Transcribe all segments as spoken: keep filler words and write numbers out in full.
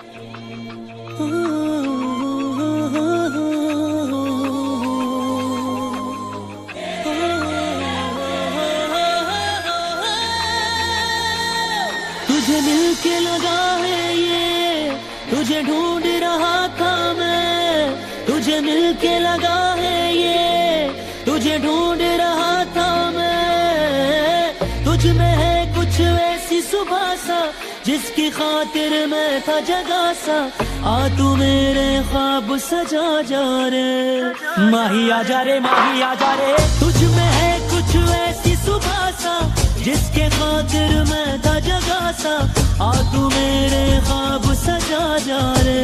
तुझे मिलके लगा है ये, तुझे ढूंढ रहा था मैं। तुझे मिलके लगा है ये, तुझे ढूंढ रहा था मैं। तुझ में है कुछ ऐसी सुबह सा, जिसकी खातिर मैं था जगा सा। आ तू मेरे ख्वाब सजा जा रे, माही आजा रे, माही आजा रे। तुझ में है कुछ ऐसी सुबह सा, जिसके खातिर मैं था जगा सा। आ तू मेरे ख्वाब सजा जा रे।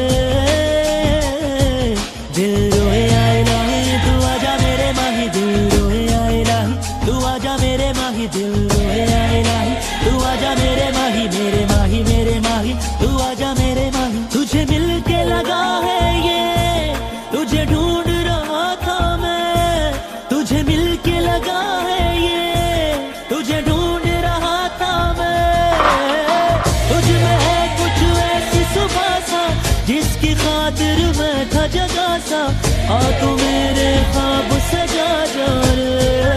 दिल रोए आए नहीं, तू आजा मेरे माही। दिल रोए आए नहीं, तू आजा मेरे माही। दिल रोए आए नहीं, तू आजा मेरे माही। मेरे माही, मेरे माही, तू आजा मेरे माही। तुझे मिलके लगा है ये, तुझे ढूंढ रहा था मैं। तुझे मिलके लगा है ये, तुझे ढूंढ रहा था मैं। तुझ में है कुछ ऐसी सुबह सा, जिसकी खातिर मैं था जगा सा। आ तू मेरे ख्वाब सजा जा रे।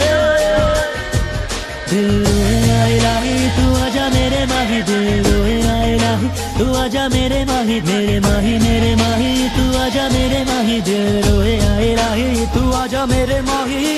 दिल रोए आए नहीं, तू आजा मेरे माही। दिल रोए आए नहीं, तू आजा मेरे माही। मेरे माही, मेरे माही, तू आजा मेरे माही। दिल रोए आए नहीं, तू आजा मेरे माही।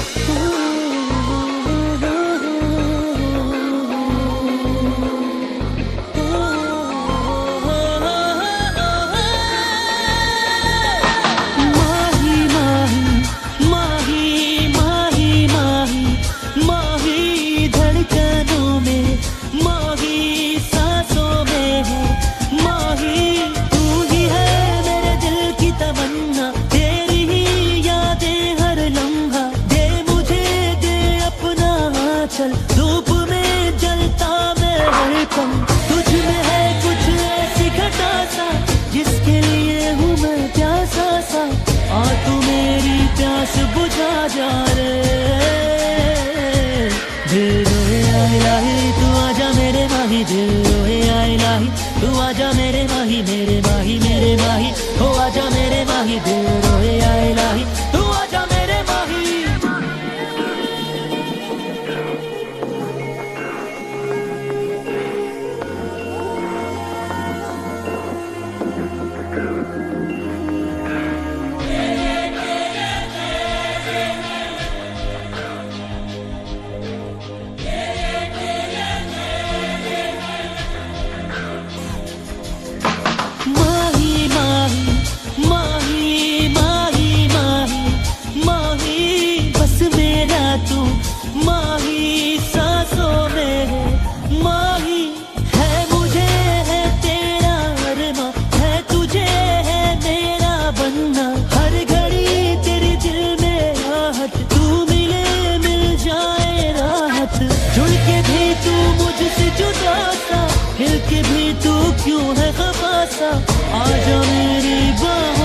धूप में जलता मैं हरदम। तुझ में है कुछ ऐसी घटा सा, जिसके लिए हूँ मैं प्यासा सा। आ तू मेरी प्यास बुझा जा रे। दिल रोए आए नहीं, तू आजा मेरे माही। दिल रोए आए नहीं, तू आजा मेरे माही। मेरे माही, मेरे माही, हो आजा मेरे माही। दिल रोए आए नहीं, तू आजा मेरे माही। तू माही सांसों में है माही। है मुझे है तेरा अरमा, है तुझे है मेरा बनना। हर घड़ी तेरे दिल में आहट, तू मिले मिल जाए राहत। जुड़ के भी तू मुझसे जुदा सा, हिल के भी तू क्यों है खफा सा। आजा मेरी बात